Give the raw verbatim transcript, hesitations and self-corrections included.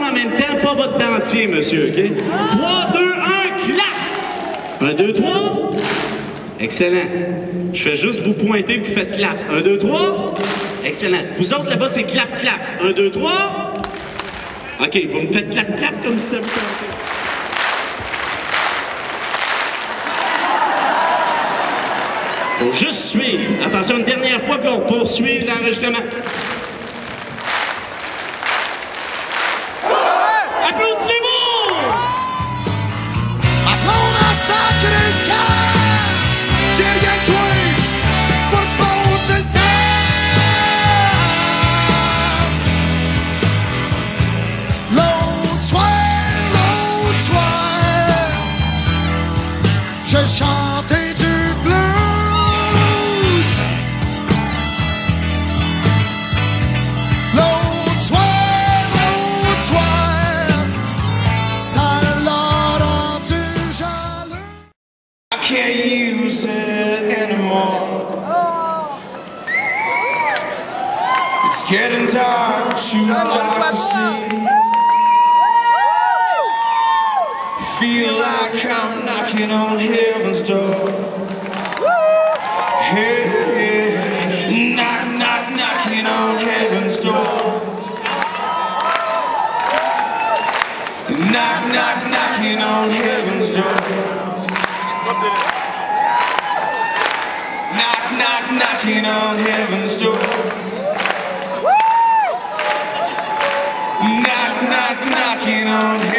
en même temps, pas votre dentier, monsieur, OK? trois, deux, un, clap! un, deux, trois. Excellent. Je fais juste vous pointer, puis vous faites clap. un, deux, trois. Excellent. Vous autres, là-bas, c'est clap, clap. un, deux, trois. OK, vous me faites clap, clap comme ça. Vous faut juste suivre. Attention, une dernière fois, puis on poursuit l'enregistrement. Applaudissez-vous! Applaudissez à sacré le cœur, j'ai rien que toi pour passer le temps. L'autre soir, l'autre soir, je chantais du blues. L'autre soir, l'autre soir, ça l'a rendu jaloux. I can't use it anymore. It's getting dark, too dark to see. Feel like I'm knocking on heaven's door. Hey, hey, knock, knock, knocking on heaven's door. Knock, knock, knocking on heaven's door. Knock, knock, knocking on heaven's door. Knock, knock, knocking on heaven's door.